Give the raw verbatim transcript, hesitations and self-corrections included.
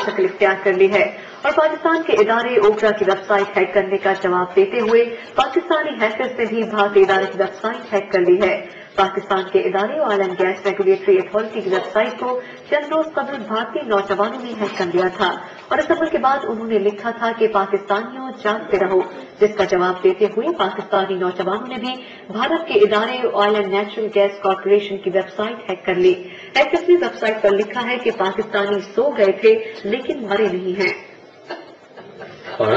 शक्ल इख्तियार कर ली है और पाकिस्तान के इदारे ओकरा की वेबसाइट हैक करने का जवाब देते हुए पाकिस्तानी हैकर्स ने भी भारतीय इदारे की वेबसाइट हैक कर ली है। पाकिस्तान के इदारे oil and gas regulatory authority की वेबसाइट को चंद रोज कबल भारतीय नौजवानों ने हैक कर लिया था और इस अमल के बाद उन्होंने लिखा था कि पाकिस्तानियों जागते रहो, जिसका जवाब देते हुए पाकिस्तानी नौजवानों ने भी भारत के इदारे oil and natural gas corporation की वेबसाइट हैक कर ली। हैकर्स ने वेबसाइट पर लिखा है कि पाकिस्तानी सो गए थे लेकिन मरे नहीं हैं।